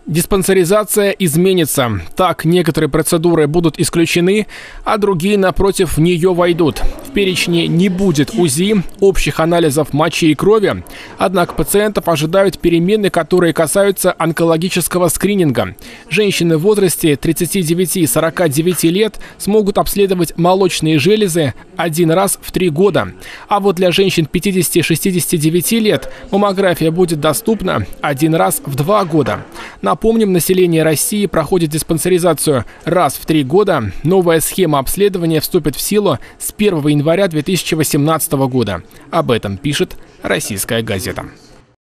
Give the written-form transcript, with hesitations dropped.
Диспансеризация изменится. Так, некоторые процедуры будут исключены, а другие, напротив, в нее войдут. В перечне не будет УЗИ, общих анализов мочи и крови. Однако пациентов ожидают перемены, которые касаются онкологического скрининга. Женщины в возрасте 39-49 лет смогут обследовать молочные железы один раз в 3 года. А вот для женщин 50-69 лет маммография будет доступна один раз в 2 года. Напомним, население России проходит диспансеризацию раз в 3 года. Новая схема обследования вступит в силу с 1 января 2018 года. Об этом пишет «Российская газета».